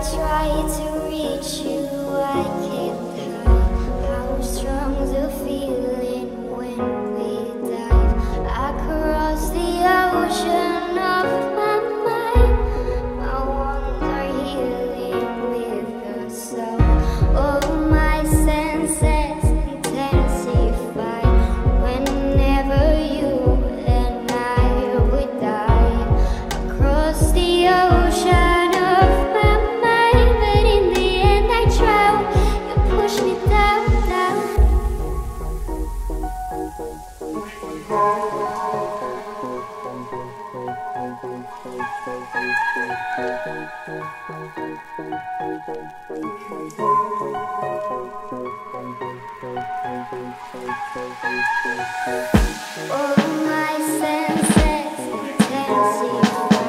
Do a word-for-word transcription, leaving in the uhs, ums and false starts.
try to reach you, I can't hide how strong the feeling when we dive across the ocean of my mind. My wounds are healing with the soul. All my senses intensify whenever you and I would dive across the ocean of my mind. But in the end I drown, you push me down, down. All my senses intensify